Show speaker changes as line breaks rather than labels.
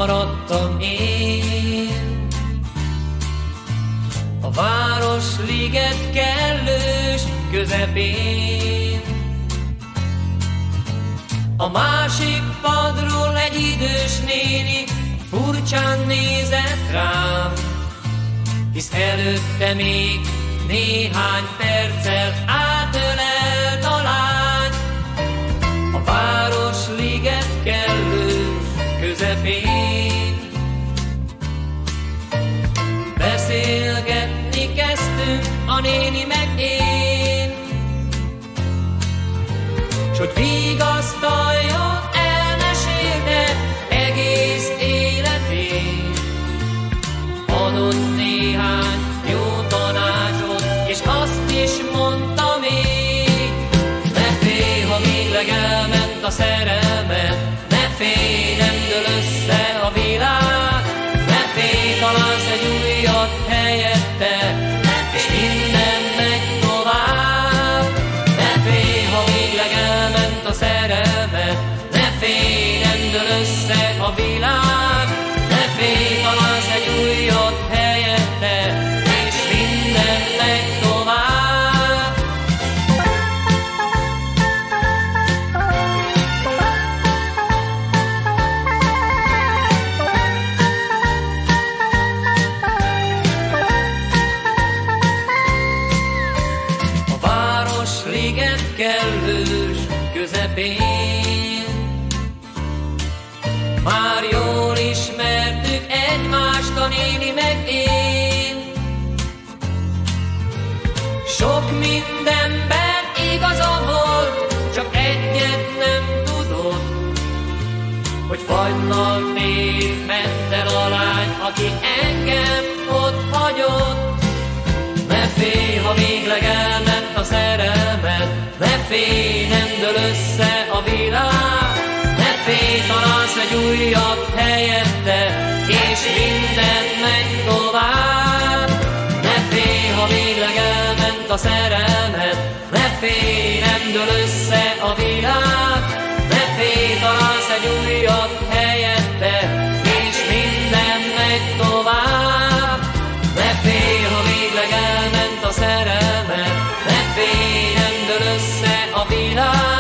maradtam én. A városliget kellős közepén. A másik padról egy idős néni furcsán nézett rám, hisz előtte még néhány perccel átölelt a lány. A városliget kellős közepén. Beszélgetni kezdtünk a néni meg én, s hogy vigasztalja, elmesélte egész életét. Adott néhány jó tanácsot, és azt is mondta még: ne félj, ha végleg elment a szerelmed, ne félj, nem dől össze a világ. Ne félj, találsz egy újat helyette, és minden megy tovább. Ne félj, ha végleg elment a szerelmed, ne félj, nem dől össze a világ. Ne félj, találsz egy újat helyette, és minden megy tovább. A városliget kellős közepén. Már jól ismertük egymást, a néni meg én. Sok mindenben igaza volt, csak egyet nem tudott, hogy Fagynal név ment el a lány, aki engem ott hagyott. Ne félj, ha végleg elment a szerelmed, ne félj, nem dől össze a világ. Ne félj, találsz egy újat helyette, és minden megy tovább. Ne félj, ha végleg elment a szerelmed, ne félj, nem dől össze a világ. Ne félj, találsz egy újat helyette, és minden megy tovább. Ne félj, ha végleg elment a szerelmed, ne félj, nem dől össze a világ.